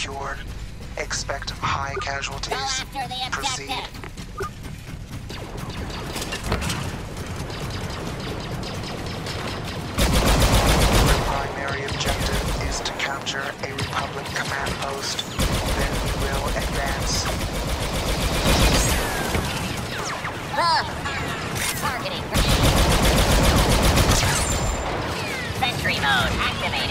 secured. Expect high casualties. Go after the Proceed. objective. The primary objective is to capture a Republic command post. Then we will advance. Targeting. Sentry mode activated.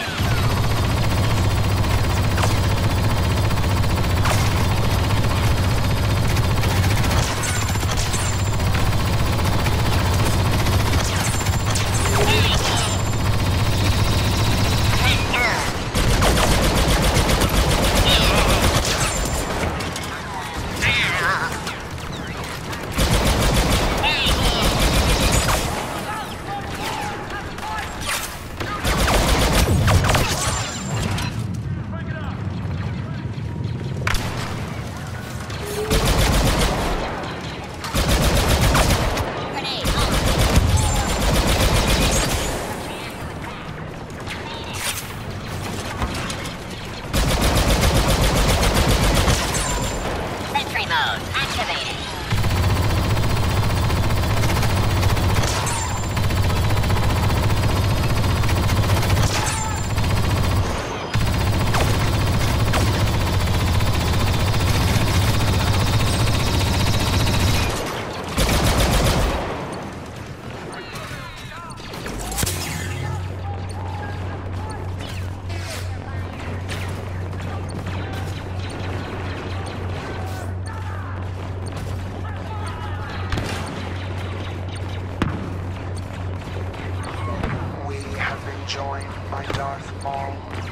Joined by Darth Maul.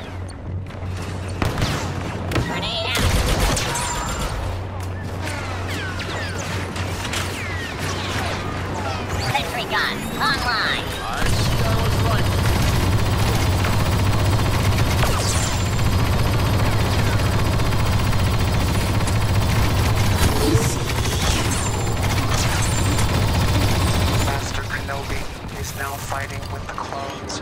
Grenade out. Sentry gun online. Master Kenobi is now fighting with the clones.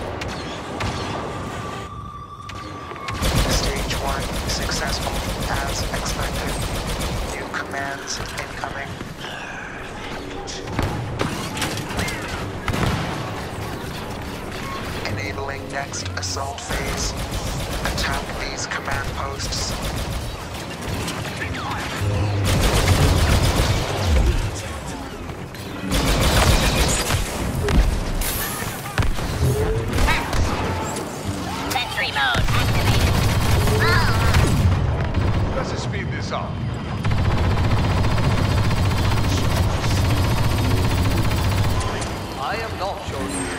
Stage 1 successful, as expected. New commands incoming. Enabling next assault phase. Attack these command posts. Sentry mode activated. Let's speed this up. I am not sure.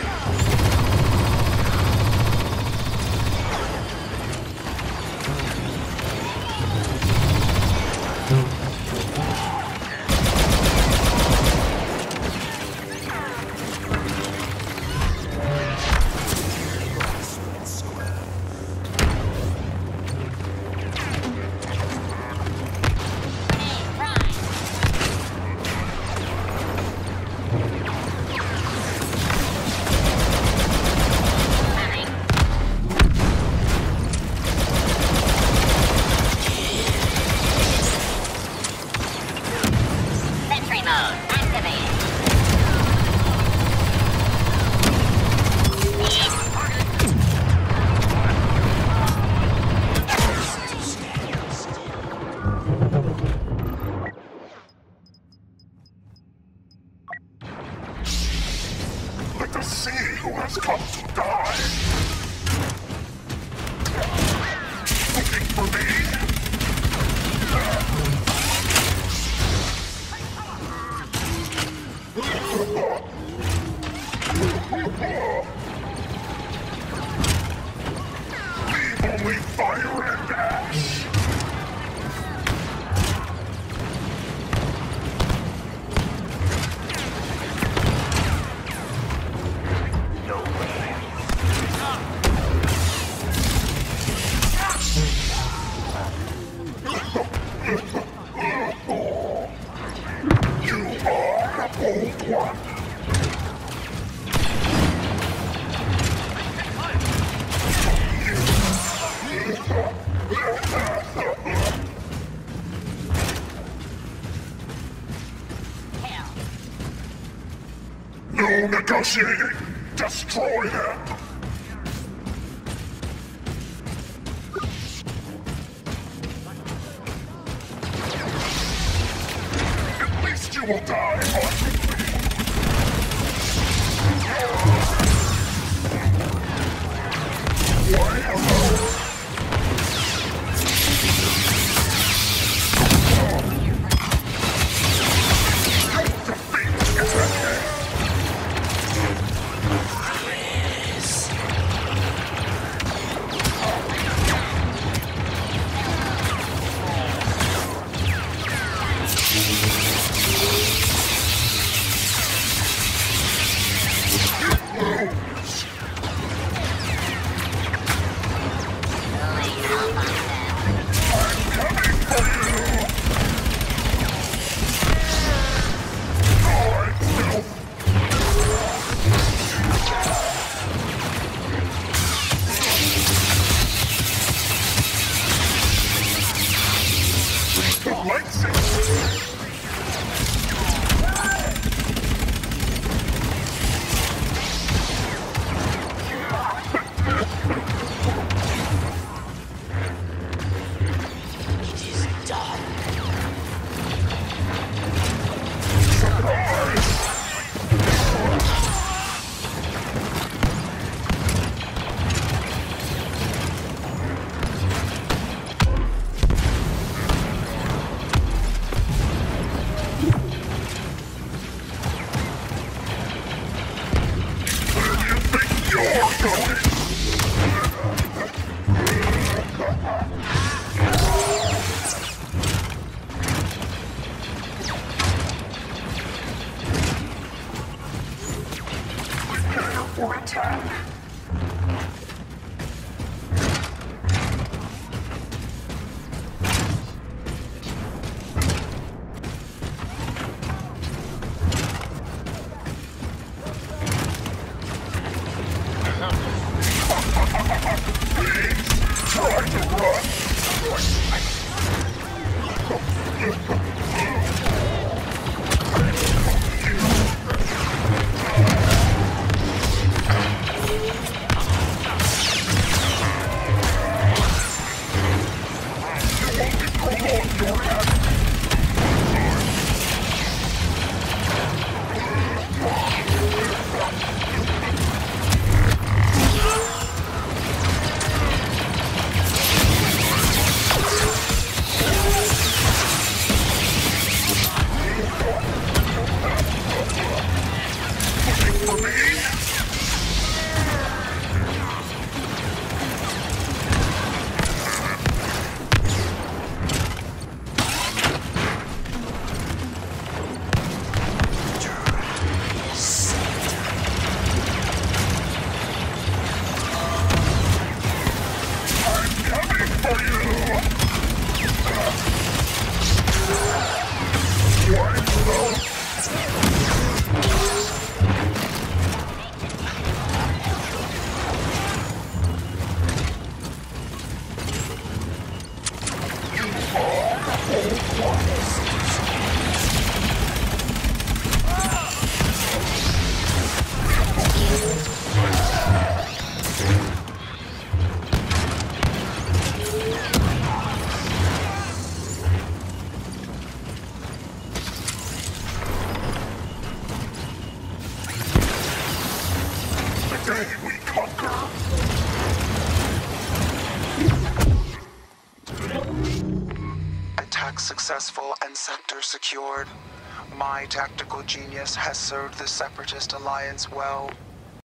No negotiating! Destroy them! At least you will die on me! Why, hello? Successful and sector secured. My tactical genius has served the Separatist Alliance well.